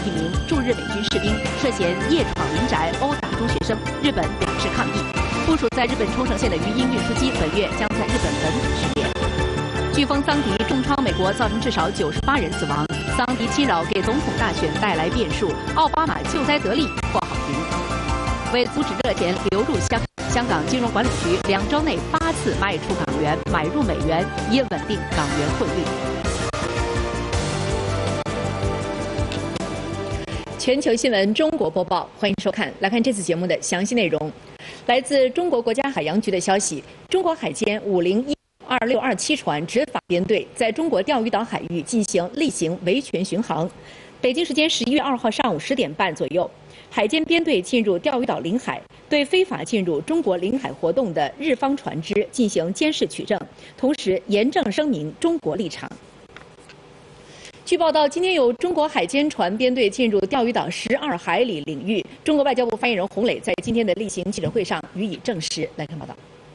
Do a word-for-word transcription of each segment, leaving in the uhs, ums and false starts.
几名驻日美军士兵涉嫌夜闯民宅殴打中学生，日本表示抗议。部署在日本冲绳县的鱼鹰运输机本月将在日本本土试验。飓风桑迪重创美国，造成至少九十八人死亡。桑迪侵扰给总统大选带来变数，奥巴马救灾得力，获好评。为阻止热钱流入香香港金融管理局两周内八次卖出港元，买入美元，以稳定港元汇率。全球新闻中国播报，欢迎收看。来看这次节目的详细内容。来自中国国家海洋局的消息，中国海监五零一二六二七船执法编队在中国钓鱼岛海域进行例行维权巡航。北京时间十一月二号上午十点半左右，海监编队进入钓鱼岛领海，对非法进入中国领海活动的日方船只进行监视取证，同时严正声明中国立场。据报道，今天有中国海监船编队进入钓鱼岛十二海里领域。中国外交部发言人洪磊在今天的例行记者会上予以证实。来看报道。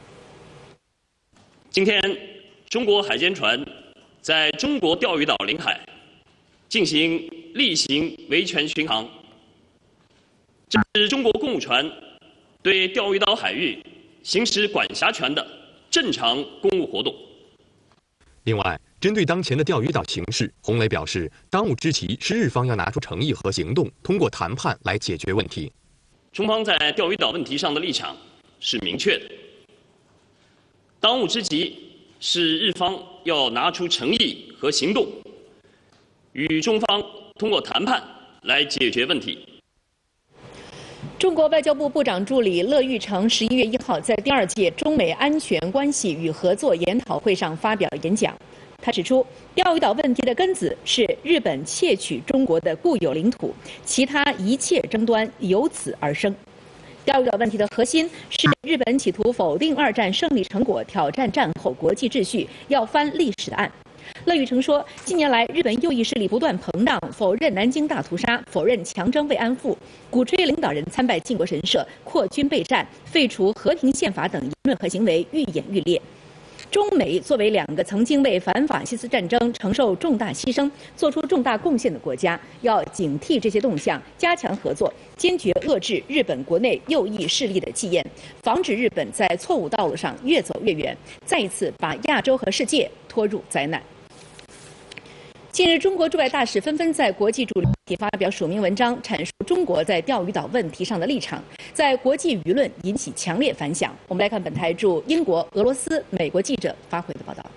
今天，中国海监船在中国钓鱼岛领海进行例行维权巡航，这是中国公务船对钓鱼岛海域行使管辖权的正常公务活动。 另外，针对当前的钓鱼岛形势，洪磊表示，当务之急是日方要拿出诚意和行动，通过谈判来解决问题。 中方在钓鱼岛问题上的立场是明确的，当务之急是日方要拿出诚意和行动，与中方通过谈判来解决问题。 中国外交部部长助理乐玉成十一月一号在第二届中美安全关系与合作研讨会上发表演讲。他指出，钓鱼岛问题的根子是日本窃取中国的固有领土，其他一切争端由此而生。钓鱼岛问题的核心是日本企图否定二战胜利成果，挑战战后国际秩序，要翻历史的案。乐玉成说，近年来日本右翼势力不断膨胀，否认南京大屠杀，否认强征慰安妇，鼓吹领导人参拜靖国神社，扩军备战，废除和平宪法等言论和行为愈演愈烈。中美作为两个曾经为反法西斯战争承受重大牺牲、做出重大贡献的国家，要警惕这些动向，加强合作，坚决遏制日本国内右翼势力的气焰，防止日本在错误道路上越走越远，再一次把亚洲和世界拖入灾难。近日，中国驻外大使纷纷在国际主流媒体发表署名文章，阐述中国在钓鱼岛问题上的立场，在国际舆论引起强烈反响。我们来看本台驻英国、俄罗斯、美国记者发回的报道。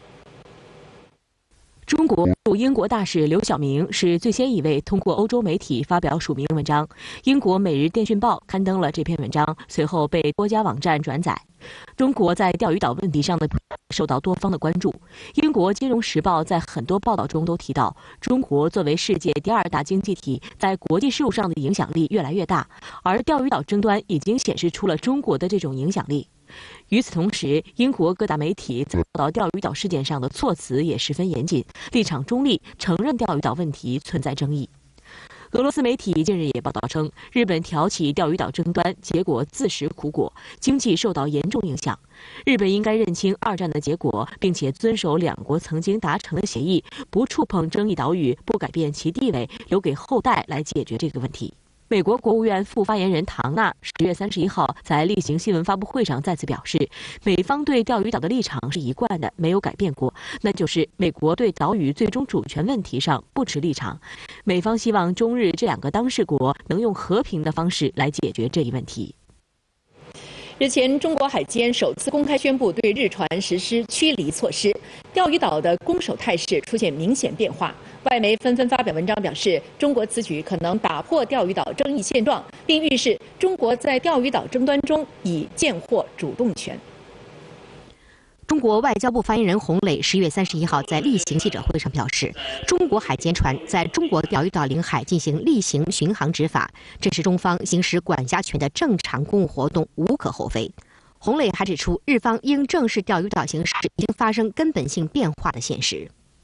中国驻英国大使刘晓明是最先一位通过欧洲媒体发表署名文章。英国《每日电讯报》刊登了这篇文章，随后被多家网站转载。中国在钓鱼岛问题上的受到多方的关注。英国《金融时报》在很多报道中都提到，中国作为世界第二大经济体，在国际事务上的影响力越来越大，而钓鱼岛争端已经显示出了中国的这种影响力。与此同时，英国各大媒体在报道钓鱼岛事件上的措辞也十分严谨，立场中立，承认钓鱼岛问题存在争议。俄罗斯媒体近日也报道称，日本挑起钓鱼岛争端，结果自食苦果，经济受到严重影响。日本应该认清二战的结果，并且遵守两国曾经达成的协议，不触碰争议岛屿，不改变其地位，留给后代来解决这个问题。美国国务院副发言人唐纳十月三十一号在例行新闻发布会上再次表示，美方对钓鱼岛的立场是一贯的，没有改变过，那就是美国对岛屿最终主权问题上不持立场。美方希望中日这两个当事国能用和平的方式来解决这一问题。 日前，中国海监首次公开宣布对日船实施驱离措施，钓鱼岛的攻守态势出现明显变化。外媒纷纷发表文章表示，中国此举可能打破钓鱼岛争议现状，并预示中国在钓鱼岛争端中已见获主动权。 中国外交部发言人洪磊十月三十一号在例行记者会上表示，中国海监船在中国钓鱼岛领海进行例行巡航执法，这是中方行使管辖权的正常公务活动，无可厚非。洪磊还指出，日方应正视钓鱼岛形势已经发生根本性变化的现实。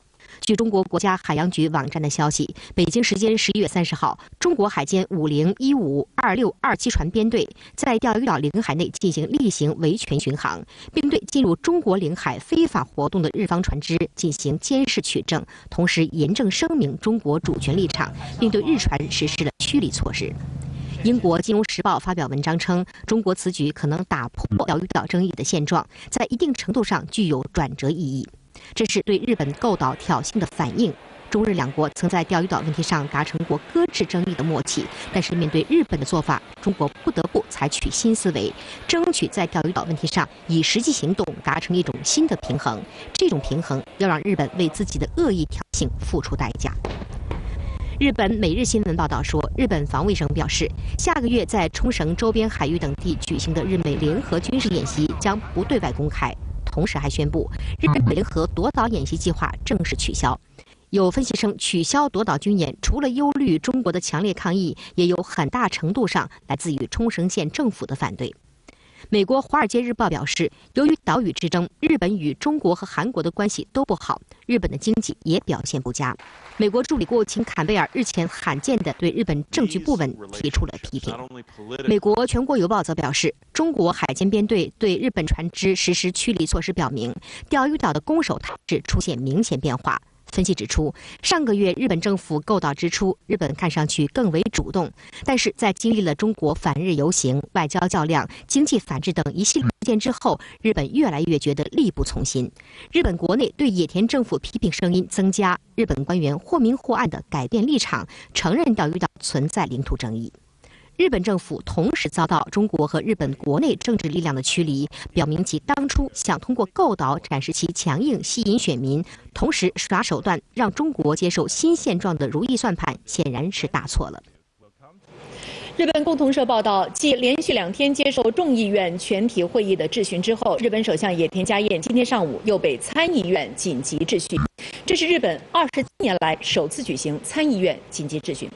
据中国国家海洋局网站的消息，北京时间十一月三十号，中国海监五零一五二六二七船编队在钓鱼岛领海内进行例行维权巡航，并对进入中国领海非法活动的日方船只进行监视取证，同时严正声明中国主权立场，并对日船实施了驱离措施。英国《金融时报》发表文章称，中国此举可能打破钓鱼岛争议的现状，在一定程度上具有转折意义。这是对日本构岛挑衅的反应。中日两国曾在钓鱼岛问题上达成过搁置争议的默契，但是面对日本的做法，中国不得不采取新思维，争取在钓鱼岛问题上以实际行动达成一种新的平衡。这种平衡要让日本为自己的恶意挑衅付出代价。日本每日新闻报道说，日本防卫省表示，下个月在冲绳周边海域等地举行的日美联合军事演习将不对外公开。同时还宣布，日本联合夺岛演习计划正式取消。有分析称，取消夺岛军演除了忧虑中国的强烈抗议，也有很大程度上来自于冲绳县政府的反对。美国《华尔街日报》表示，由于岛屿之争，日本与中国和韩国的关系都不好，日本的经济也表现不佳。美国助理国务卿坎贝尔日前罕见地对日本政局不稳提出了批评。美国《全国邮报》则表示，中国海监编队对日本船只实施驱离措施，表明钓鱼岛的攻守态势出现明显变化。分析指出，上个月日本政府购岛之初，日本看上去更为主动，但是在经历了中国反日游行、外交较量、经济反制等一系列事件之后，日本越来越觉得力不从心。日本国内对野田政府批评声音增加，日本官员或明或暗地改变立场，承认钓鱼岛存在领土争议。日本政府同时遭到中国和日本国内政治力量的驱离，表明其当初想通过购岛展示其强硬吸引选民，同时耍手段让中国接受新现状的如意算盘，显然是打错了。 日本共同社报道，继连续两天接受众议院全体会议的质询之后，日本首相野田佳彦今天上午又被参议院紧急质询，这是日本二十七年来首次举行参议院紧急质询。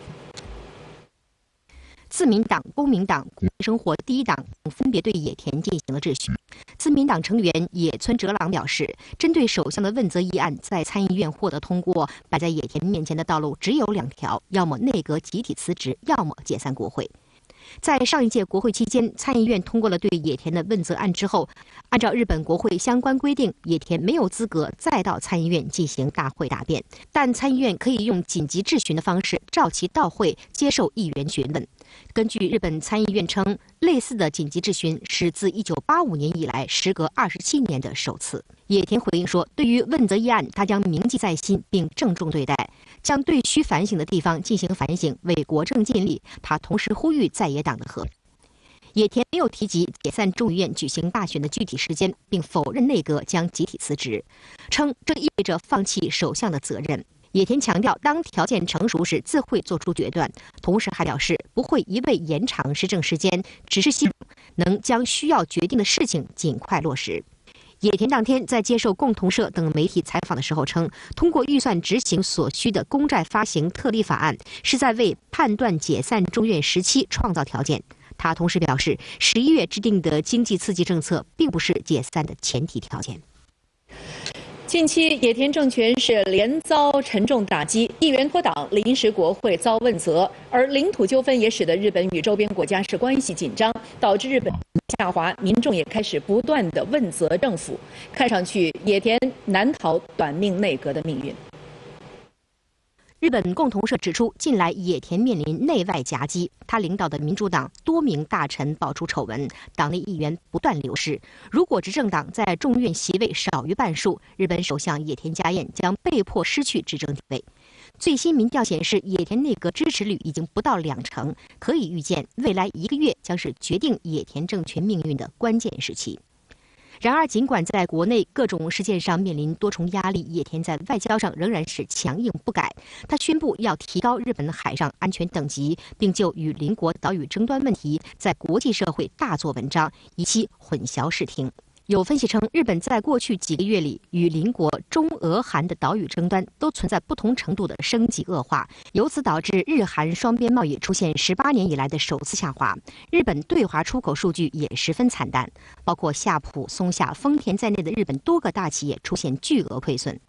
自民党、公民党、国民生活第一党分别对野田进行了质询。自民党成员野村哲郎表示，针对首相的问责议案在参议院获得通过，摆在野田面前的道路只有两条：要么内阁集体辞职，要么解散国会。在上一届国会期间，参议院通过了对野田的问责案之后，按照日本国会相关规定，野田没有资格再到参议院进行大会答辩，但参议院可以用紧急质询的方式召其到会接受议员询问。根据日本参议院称，类似的紧急质询是自一九八五年以来时隔二十七年的首次。野田回应说，对于问责议案，他将铭记在心并郑重对待，将对需反省的地方进行反省，为国政尽力。他同时呼吁在野党的和。野田没有提及解散众议院举行大选的具体时间，并否认内阁将集体辞职，称这意味着放弃首相的责任。野田强调，当条件成熟时自会做出决断，同时还表示不会一味延长施政时间，只是希望能将需要决定的事情尽快落实。野田当天在接受共同社等媒体采访的时候称，通过预算执行所需的公债发行特例法案，是在为判断解散众院时期创造条件。他同时表示，十一月制定的经济刺激政策并不是解散的前提条件。 近期，野田政权是连遭沉重打击，议员脱党，临时国会遭问责，而领土纠纷也使得日本与周边国家是关系紧张，导致日本下滑，民众也开始不断的问责政府。看上去，野田难逃短命内阁的命运。 日本共同社指出，近来野田面临内外夹击，他领导的民主党多名大臣爆出丑闻，党内议员不断流失。如果执政党在众院席位少于半数，日本首相野田佳彦将被迫失去执政地位。最新民调显示，野田内阁支持率已经不到两成，可以预见未来一个月将是决定野田政权命运的关键时期。然而，尽管在国内各种事件上面临多重压力，野田在外交上仍然是强硬不改。他宣布要提高日本海上安全等级，并就与邻国岛屿争端问题在国际社会大做文章，以期混淆视听。有分析称，日本在过去几个月里与邻国中俄韩的岛屿争端都存在不同程度的升级恶化，由此导致日韩双边贸易出现十八年以来的首次下滑。日本对华出口数据也十分惨淡，包括夏普、松下、丰田在内的日本多个大企业出现巨额亏损。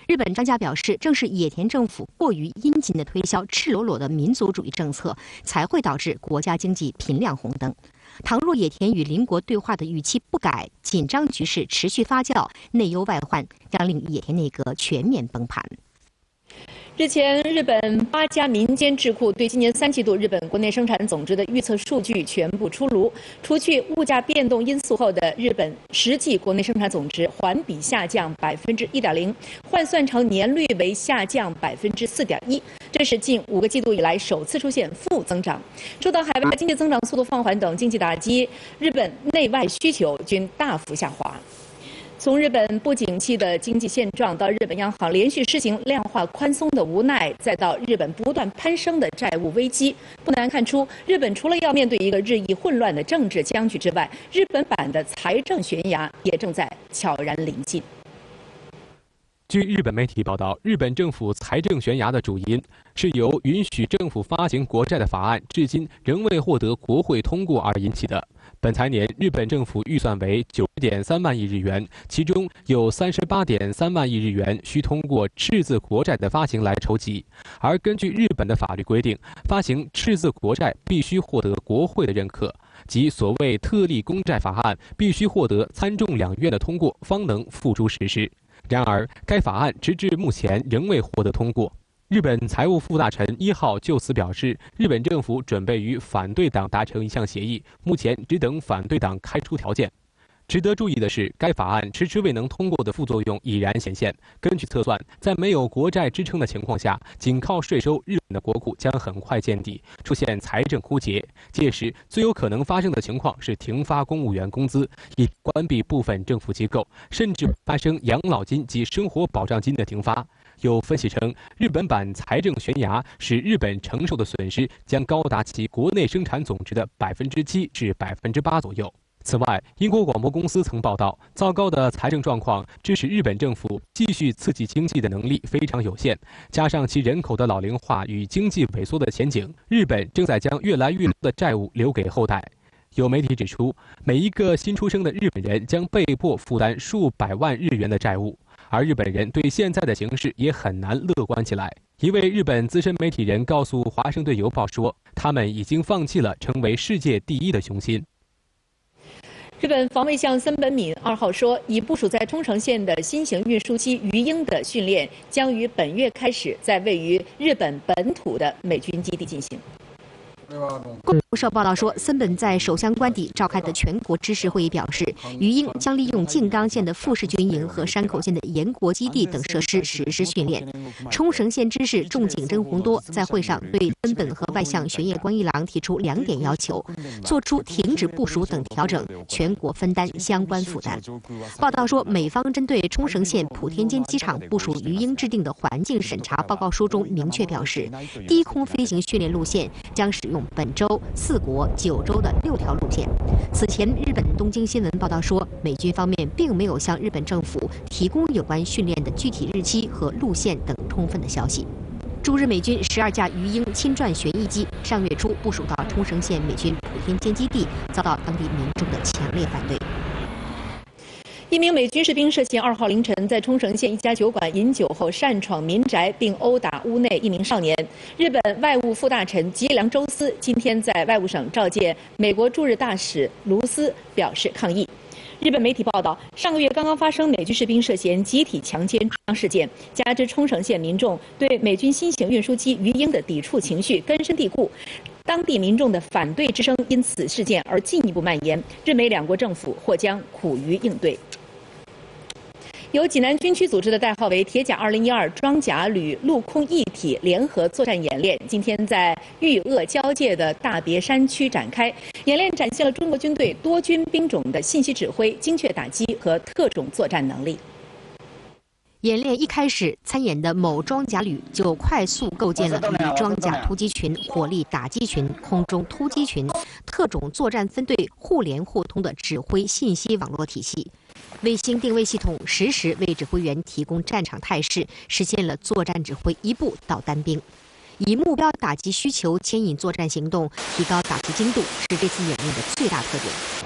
日本专家表示，正是野田政府过于殷勤地推销赤裸裸的民族主义政策，才会导致国家经济频亮红灯。倘若野田与邻国对话的语气不改，紧张局势持续发酵，内忧外患，将令野田内阁全面崩盘。 日前，日本八家民间智库对今年三季度日本国内生产总值的预测数据全部出炉，除去物价变动因素后的日本实际国内生产总值环比下降百分之一点零，换算成年率为下降百分之四点一，这是近五个季度以来首次出现负增长。受到海外经济增长速度放缓等经济打击，日本内外需求均大幅下滑。从日本不景气的经济现状，到日本央行连续施行量化宽松的无奈，再到日本不断攀升的债务危机，不难看出，日本除了要面对一个日益混乱的政治僵局之外，日本版的财政悬崖也正在悄然临近。 据日本媒体报道，日本政府财政悬崖的主因是由允许政府发行国债的法案至今仍未获得国会通过而引起的。本财年，日本政府预算为九十点三万亿日元，其中有三十八点三万亿日元需通过赤字国债的发行来筹集。而根据日本的法律规定，发行赤字国债必须获得国会的认可，即所谓特例公债法案必须获得参众两院的通过，方能付诸实施。然而，该法案直至目前仍未获得通过。日本财务副大臣一号就此表示，日本政府准备与反对党达成一项协议，目前只等反对党开出条件。值得注意的是，该法案迟迟未能通过的副作用已然显现。根据测算，在没有国债支撑的情况下，仅靠税收，日本的国库将很快见底，出现财政枯竭。届时，最有可能发生的情况是停发公务员工资，以关闭部分政府机构，甚至发生养老金及生活保障金的停发。有分析称，日本版财政悬崖使日本承受的损失将高达其国内生产总值的百分之七至百分之八左右。此外，英国广播公司曾报道，糟糕的财政状况致使日本政府继续刺激经济的能力非常有限，加上其人口的老龄化与经济萎缩的前景，日本正在将越来越多的债务留给后代。有媒体指出，每一个新出生的日本人将被迫负担数百万日元的债务，而日本人对现在的形势也很难乐观起来。一位日本资深媒体人告诉《华盛顿邮报》说，他们已经放弃了成为世界第一的雄心。 日本防卫相森本敏二号说，已部署在冲绳县的新型运输机鱼鹰的训练将于本月开始在位于日本本土的美军基地进行。 共同社报道说，森本在首相官邸召开的全国知识会议表示，鱼鹰将利用静冈县的富士军营和山口县的岩国基地等设施实施训练。冲绳县知事重井真弘多在会上对森本和外相玄叶光一郎提出两点要求，做出停止部署等调整，全国分担相关负担。报道说，美方针对冲绳县普天间机场部署鱼鹰制定的环境审查报告书中明确表示，低空飞行训练路线将使用本州、四国、九州的六条路线。此前，日本东京新闻报道说，美军方面并没有向日本政府提供有关训练的具体日期和路线等充分的消息。驻日美军十二架鱼鹰侵占旋翼机上月初部署到冲绳县美军普天间基地，遭到当地民众的强烈反对。 一名美军士兵涉嫌二号凌晨在冲绳县一家酒馆饮酒后擅闯民宅，并殴打屋内一名少年。日本外务副大臣吉良周司今天在外务省召见美国驻日大使卢斯，表示抗议。日本媒体报道，上个月刚刚发生美军士兵涉嫌集体强奸事件，加之冲绳县民众对美军新型运输机鱼鹰的抵触情绪根深蒂固，当地民众的反对之声因此事件而进一步蔓延。日美两国政府或将苦于应对。由济南军区组织的代号为“铁甲二零一二”装甲旅陆空一体联合作战演练，今天在豫鄂交界的大别山区展开。演练展现了中国军队多军兵种的信息指挥、精确打击和特种作战能力。 演练一开始，参演的某装甲旅就快速构建了与装甲突击群、火力打击群、空中突击群、特种作战分队互联互通的指挥信息网络体系。卫星定位系统实时为指挥员提供战场态势，实现了作战指挥一步到单兵。以目标打击需求牵引作战行动，提高打击精度，是这次演练的最大特点。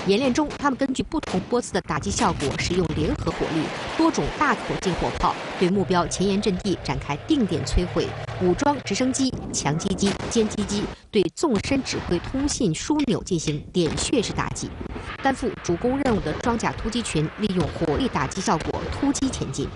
演练中，他们根据不同波次的打击效果，使用联合火力、多种大口径火炮对目标前沿阵地展开定点摧毁，武装直升机、强击机、歼击机对纵深指挥通信枢纽进行点穴式打击。担负主攻任务的装甲突击群利用火力打击效果突击前进。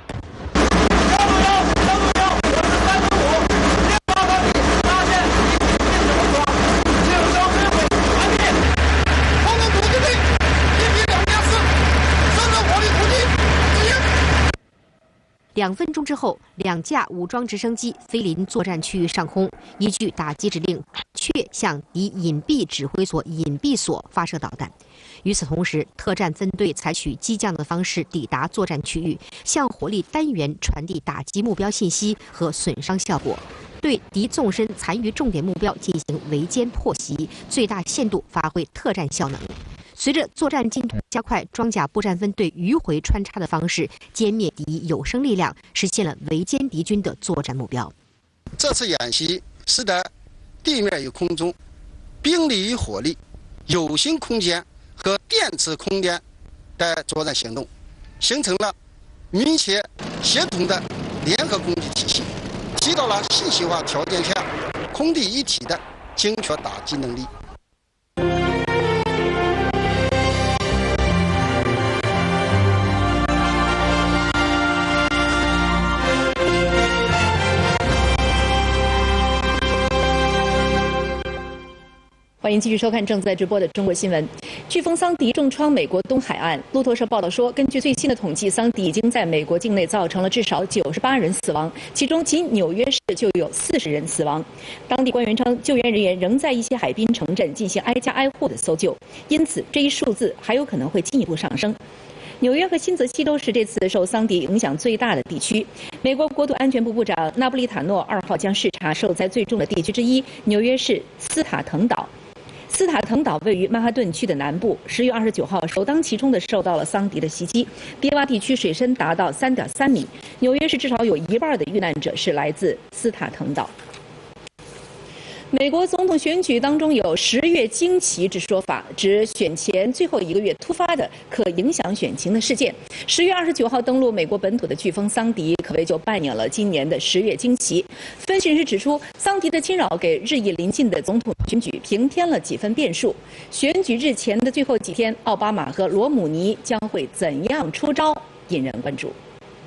两分钟之后，两架武装直升机飞临作战区域上空，依据打击指令，确向敌隐蔽指挥所隐蔽所发射导弹。与此同时，特战分队采取机降的方式抵达作战区域，向火力单元传递打击目标信息和损伤效果，对敌纵深残余重点目标进行围歼破袭，最大限度发挥特战效能。 随着作战进度加快，装甲步战分队迂回穿插的方式歼灭敌有生力量，实现了围歼敌军的作战目标。 这次演习使得地面与空中、兵力与火力、有形空间和电磁空间的作战行动，形成了密切协同的联合攻击体系，提高了信息化条件下空地一体的精确打击能力。 欢迎继续收看正在直播的中国新闻。飓风桑迪重创美国东海岸。路透社报道说，根据最新的统计，桑迪已经在美国境内造成了至少九十八人死亡，其中仅纽约市就有四十人死亡。当地官员称，救援人员仍在一些海滨城镇进行挨家挨户的搜救，因此这一数字还有可能会进一步上升。 纽约和新泽西州是这次受桑迪影响最大的地区。美国国土安全部部长纳布利塔诺二号将视察受灾最重的地区之一——纽约市斯塔滕岛。斯塔滕岛位于曼哈顿区的南部。十月二十九号，首当其冲的受到了桑迪的袭击，别洼地区水深达到三点三米。纽约市至少有一半的遇难者是来自斯塔滕岛。 美国总统选举当中有“十月惊奇”之说法，指选前最后一个月突发的可影响选情的事件。十月二十九号登陆美国本土的飓风桑迪，可谓就扮演了今年的“十月惊奇”。分析人士指出，桑迪的侵扰给日益临近的总统选举平添了几分变数。选举日前的最后几天，奥巴马和罗姆尼将会怎样出招，引人关注。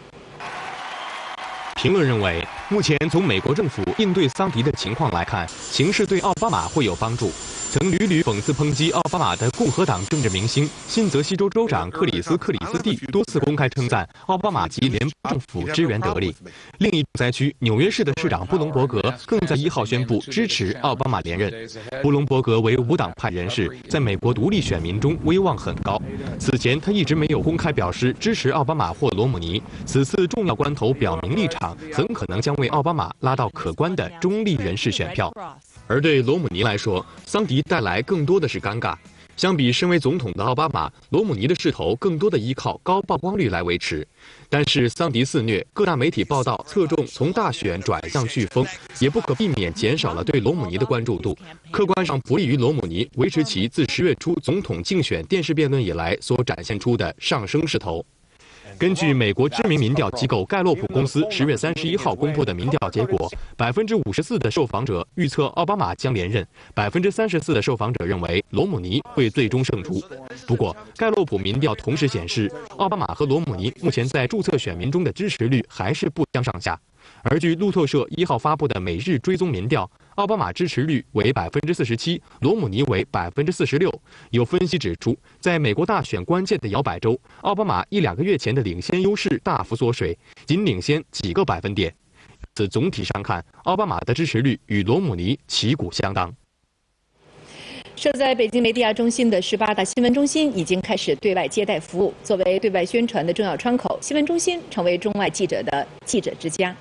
评论认为，目前从美国政府应对桑迪的情况来看，形势对奥巴马会有帮助。曾屡屡讽刺抨击奥巴马的共和党政治明星新泽西州州长克里斯·克里斯蒂多次公开称赞奥巴马及联邦政府支援得力。另一灾区纽约市的市长布隆伯格更在一号宣布支持奥巴马连任。布隆伯格为无党派人士，在美国独立选民中威望很高。此前他一直没有公开表示支持奥巴马或罗姆尼，此次重要关头表明立场，很可能将为奥巴马拉到可观的中立人士选票。而对罗姆尼来说，桑迪带来更多的是尴尬。相比身为总统的奥巴马，罗姆尼的势头更多的依靠高曝光率来维持。但是桑迪肆虐，各大媒体报道侧重从大选转向飓风，也不可避免减少了对罗姆尼的关注度，客观上不利于罗姆尼维持其自十月初总统竞选电视辩论以来所展现出的上升势头。 根据美国知名民调机构盖洛普公司十月三十一号公布的民调结果，百分之五十四的受访者预测奥巴马将连任，百分之三十四的受访者认为罗姆尼会最终胜出。不过，盖洛普民调同时显示，奥巴马和罗姆尼目前在注册选民中的支持率还是不相上下。而据路透社一号发布的每日追踪民调，奥巴马支持率为百分之四十七，罗姆尼为百分之四十六。有分析指出，在美国大选关键的摇摆州，奥巴马一两个月前的领先优势大幅缩水，仅领先几个百分点。自总体上看，奥巴马的支持率与罗姆尼旗鼓相当。 设在北京梅地亚中心的十八大新闻中心已经开始对外接待服务。作为对外宣传的重要窗口，新闻中心成为中外记者的记者之家。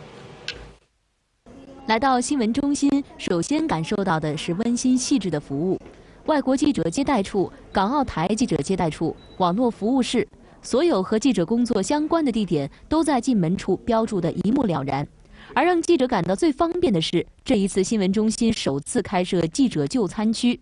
来到新闻中心，首先感受到的是温馨细致的服务。外国记者接待处、港澳台记者接待处、网络服务室，所有和记者工作相关的地点都在进门处标注得一目了然。而让记者感到最方便的是，这一次新闻中心首次开设记者就餐区。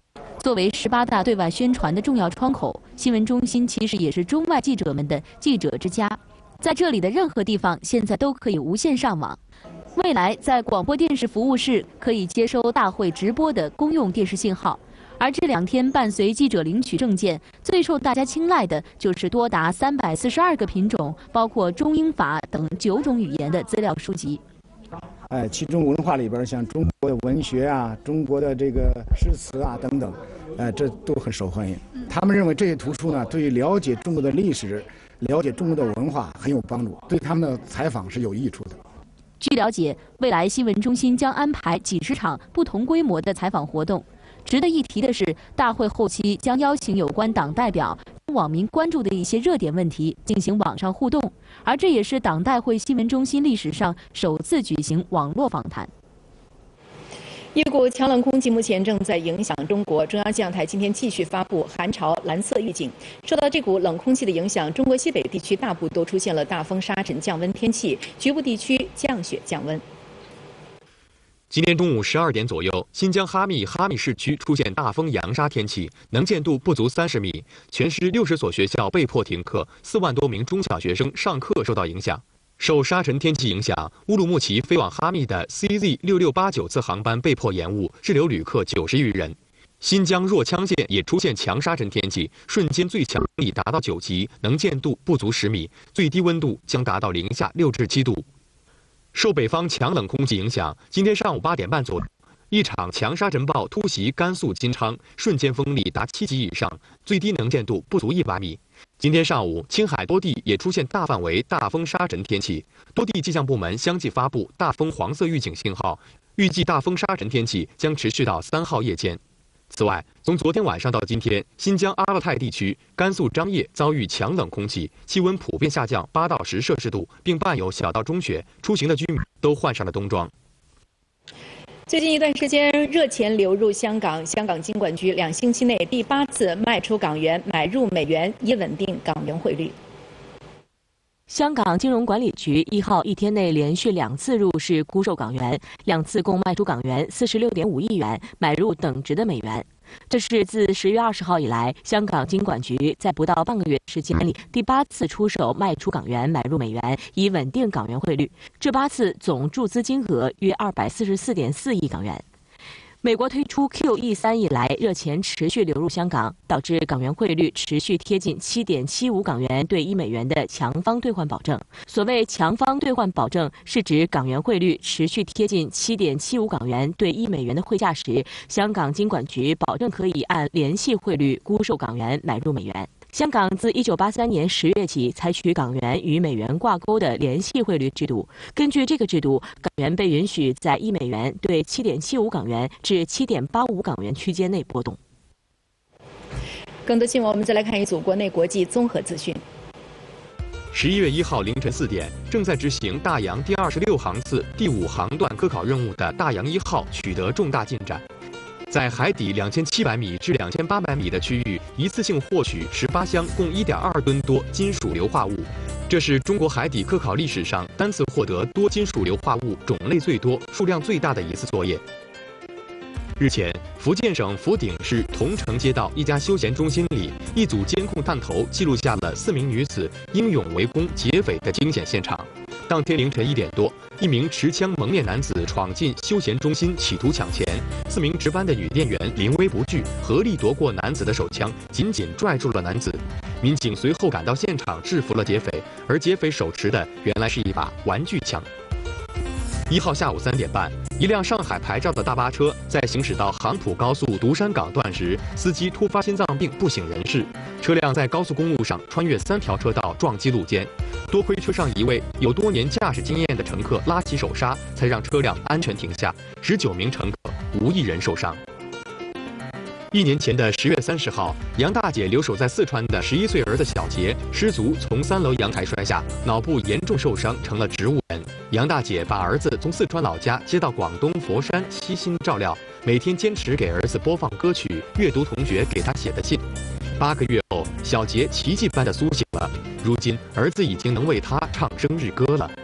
作为十八大对外宣传的重要窗口，新闻中心其实也是中外记者们的记者之家。在这里的任何地方，现在都可以无线上网。未来，在广播电视服务室可以接收大会直播的公用电视信号。而这两天伴随记者领取证件，最受大家青睐的就是多达三百四十二个品种，包括中英法等九种语言的资料书籍。 哎，其中文化里边，像中国的文学啊、中国的这个诗词啊等等，哎，这都很受欢迎。他们认为这些图书呢，对于了解中国的历史、了解中国的文化很有帮助，对他们的采访是有益处的。 据了解，未来新闻中心将安排几十场不同规模的采访活动。值得一提的是，大会后期将邀请有关党代表网民关注的一些热点问题进行网上互动，而这也是党代会新闻中心历史上首次举行网络访谈。 一股强冷空气目前正在影响中国，中央气象台今天继续发布寒潮蓝色预警。受到这股冷空气的影响，中国西北地区大部都出现了大风沙尘降温天气，局部地区降雪降温。 今天中午十二点左右，新疆哈密哈密市区出现大风扬沙天气，能见度不足三十米，全市六十所学校被迫停课，四万多名中小学生上课受到影响。受沙尘天气影响，乌鲁木齐飞往哈密的 C Z 六六八九次航班被迫延误，滞留旅客九十余人。新疆若羌县也出现强沙尘天气，瞬间最强风力达到九级，能见度不足十米，最低温度将达到零下六至七度。受北方强冷空气影响，今天上午八点半左右，一场强沙尘暴突袭甘肃金昌，瞬间风力达七级以上，最低能见度不足一百米。今天上午，青海多地也出现大范围大风沙尘天气，多地气象部门相继发布大风黄色预警信号，预计大风沙尘天气将持续到三号夜间。此外，从昨天晚上到今天，新疆阿勒泰地区、甘肃张掖遭遇强冷空气，气温普遍下降八到十摄氏度，并伴有小到中雪，出行的居民都换上了冬装。 最近一段时间，热钱流入香港，香港金管局两星期内第八次卖出港元，买入美元，以稳定港元汇率。 香港金融管理局一号一天内连续两次入市沽售港元，两次共卖出港元四十六点五亿元，买入等值的美元。这是自十月二十号以来，香港金管局在不到半个月时间里第八次出手卖出港元，买入美元，以稳定港元汇率。这八次总注资金额约二百四十四点四亿港元。美国推出 Q E 三以来，热钱持续流入香港，导致港元汇率持续贴近七点七五港元兑一美元的强方兑换保证。所谓强方兑换保证，是指港元汇率持续贴近七点七五港元兑一美元的汇价时，香港金管局保证可以按联系汇率沽售港元，买入美元。香港自一九八三年十月起采取港元与美元挂钩的联系汇率制度。根据这个制度，港元被允许在一美元对七点七五港元至七点八五港元区间内波动。 更多新闻，我们再来看一组国内国际综合资讯。 十一月一号凌晨四点，正在执行大洋第二十六航次第五航段科考任务的大洋一号取得重大进展。在海底两千七百米至两千八百米的区域，一次性获取十八箱共一点二吨多金属硫化物，这是中国海底科考历史上单次获得多金属硫化物种类最多、数量最大的一次作业。日前，福建省福鼎市桐城街道一家休闲中心里，一组监控探头记录下了四名女子英勇围攻劫匪的惊险现场。当天凌晨一点多，一名持枪蒙面男子闯进休闲中心，企图抢钱。四名值班的女店员临危不惧，合力夺过男子的手枪，紧紧拽住了男子。民警随后赶到现场，制服了劫匪，而劫匪手持的原来是一把玩具枪。一号下午三点半，一辆上海牌照的大巴车在行驶到杭浦高速独山港段时，司机突发心脏病不省人事，车辆在高速公路上穿越三条车道撞击路肩。多亏车上一位有多年驾驶经验的乘客拉起手刹，才让车辆安全停下，十九名乘客无一人受伤。一年前的十月三十号，杨大姐留守在四川的十一岁儿子小杰失足从三楼阳台摔下，脑部严重受伤，成了植物人。杨大姐把儿子从四川老家接到广东佛山，悉心照料，每天坚持给儿子播放歌曲，阅读同学给他写的信。八个月后，小杰奇迹般的苏醒了，如今儿子已经能为他唱生日歌了。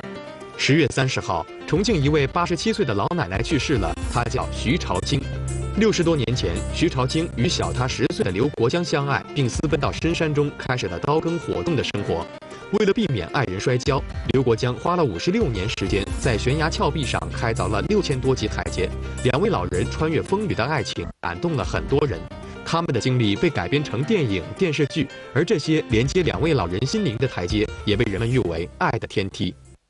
十月三十号，重庆一位八十七岁的老奶奶去世了，她叫徐朝清。 六十多年前，徐朝清与小他十岁的刘国江相爱，并私奔到深山中，开始了刀耕火种的生活。为了避免爱人摔跤，刘国江花了五十六年时间，在悬崖峭壁上开凿了六千多级台阶。两位老人穿越风雨的爱情，感动了很多人。他们的经历被改编成电影、电视剧，而这些连接两位老人心灵的台阶，也被人们誉为爱的天梯。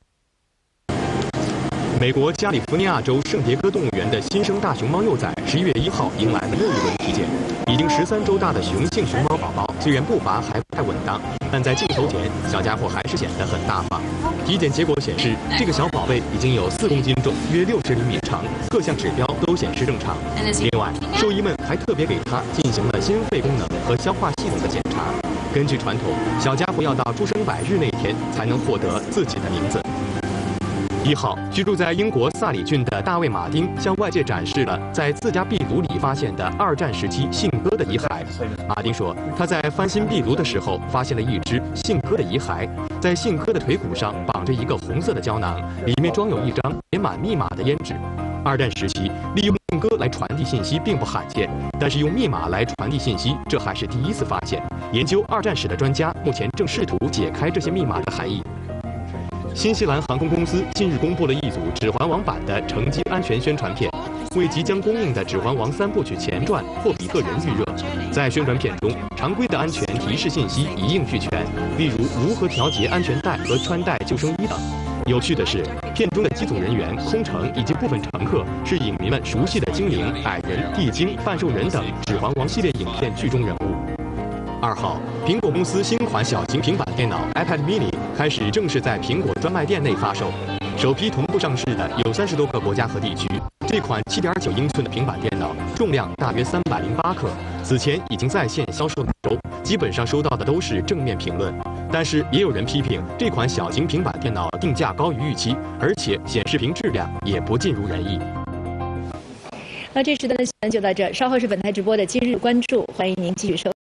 美国加利福尼亚州圣迭戈动物园的新生大熊猫幼崽，十一月一号迎来了又一轮体检。已经十三周大的雄性熊猫宝宝，虽然步伐还不太稳当，但在镜头前，小家伙还是显得很大方。体检结果显示，这个小宝贝已经有四公斤重，约六十厘米长，各项指标都显示正常。另外，兽医们还特别给它进行了心肺功能和消化系统的检查。根据传统，小家伙要到出生百日那天才能获得自己的名字。一号，居住在英国萨里郡的大卫·马丁向外界展示了在自家壁炉里发现的二战时期信鸽的遗骸。马丁说，他在翻新壁炉的时候发现了一只信鸽的遗骸，在信鸽的腿骨上绑着一个红色的胶囊，里面装有一张写满密码的烟纸。二战时期，利用信鸽来传递信息并不罕见，但是用密码来传递信息，这还是第一次发现。研究二战史的专家目前正试图解开这些密码的含义。新西兰航空公司近日公布了一组《指环王》版的乘机安全宣传片，为即将公映的《指环王》三部曲前传《霍比特人》预热。在宣传片中，常规的安全提示信息一应俱全，例如如何调节安全带和穿戴救生衣等。有趣的是，片中的机组人员、空乘以及部分乘客是影迷们熟悉的精灵、矮人、地精、半兽人等《指环王》系列影片剧中人物。二号，苹果公司新款小型平板电脑 iPad mini 开始正式在苹果专卖店内发售，首批同步上市的有三十多个国家和地区。这款 七点九英寸的平板电脑重量大约三百零八克，此前已经在线销售两周，基本上收到的都是正面评论。但是也有人批评这款小型平板电脑定价高于预期，而且显示屏质量也不尽如人意。 那这时段的新闻就到这，稍后是本台直播的今日关注，欢迎您继续收。